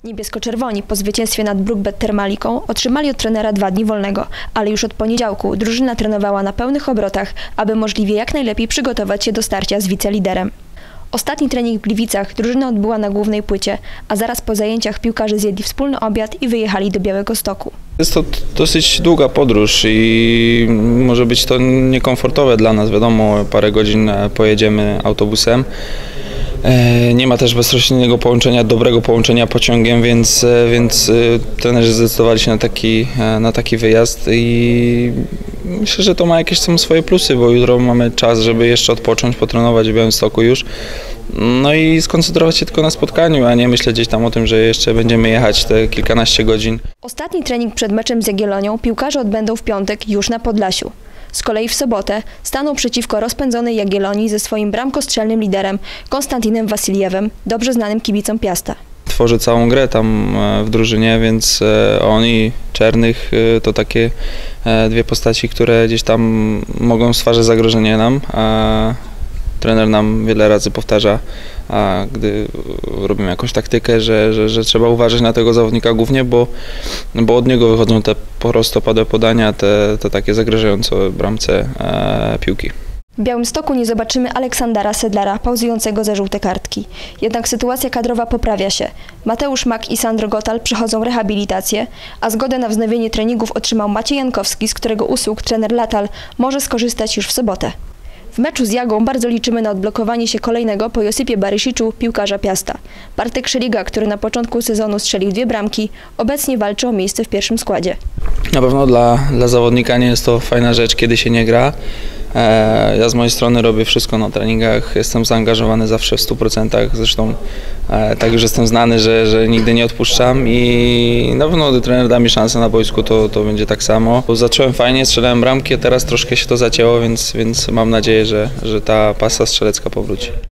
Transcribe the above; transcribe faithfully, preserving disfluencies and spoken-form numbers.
Niebiesko-czerwoni po zwycięstwie nad Brookbet Termaliką otrzymali od trenera dwa dni wolnego, ale już od poniedziałku drużyna trenowała na pełnych obrotach, aby możliwie jak najlepiej przygotować się do starcia z wiceliderem. Ostatni trening w Gliwicach drużyna odbyła na głównej płycie, a zaraz po zajęciach piłkarze zjedli wspólny obiad i wyjechali do Białegostoku. Jest to dosyć długa podróż i może być to niekomfortowe dla nas, wiadomo, parę godzin pojedziemy autobusem. Nie ma też bezpośredniego połączenia, dobrego połączenia pociągiem, więc, więc trenerzy zdecydowali się na taki, na taki wyjazd i myślę, że to ma jakieś tam swoje plusy, bo jutro mamy czas, żeby jeszcze odpocząć, potrenować w Białymstoku już. No i skoncentrować się tylko na spotkaniu, a nie myśleć gdzieś tam o tym, że jeszcze będziemy jechać te kilkanaście godzin. Ostatni trening przed meczem z Jagiellonią piłkarze odbędą w piątek już na Podlasiu. Z kolei w sobotę staną przeciwko rozpędzonej Jagiellonii ze swoim bramkostrzelnym liderem Konstantinem Wasiliewem, dobrze znanym kibicom Piasta. Tworzy całą grę tam w drużynie, więc on i Czernych to takie dwie postaci, które gdzieś tam mogą stwarzać zagrożenie nam. Trener nam wiele razy powtarza, a gdy robimy jakąś taktykę, że, że, że trzeba uważać na tego zawodnika głównie, bo, bo od niego wychodzą te prostopadłe podania, te, te takie zagrażające bramce e, piłki. W Białymstoku nie zobaczymy Aleksandra Sedlara, pauzującego za żółte kartki. Jednak sytuacja kadrowa poprawia się. Mateusz Mak i Sandro Gotal przechodzą rehabilitację, a zgodę na wznowienie treningów otrzymał Maciej Jankowski, z którego usług trener Latal może skorzystać już w sobotę. W meczu z Jagą bardzo liczymy na odblokowanie się kolejnego po Josipie Barysiczu piłkarza Piasta. Bartek Szeliga, który na początku sezonu strzelił dwie bramki, obecnie walczy o miejsce w pierwszym składzie. Na pewno dla, dla zawodnika nie jest to fajna rzecz, kiedy się nie gra. E, ja z mojej strony robię wszystko na treningach, jestem zaangażowany zawsze w stu procentach, zresztą e, tak już jestem znany, że, że nigdy nie odpuszczam i na pewno gdy trener da mi szansę na boisku, to, to będzie tak samo. Bo zacząłem fajnie, strzelałem bramki, a teraz troszkę się to zacięło, więc, więc mam nadzieję, że, że ta pasa strzelecka powróci.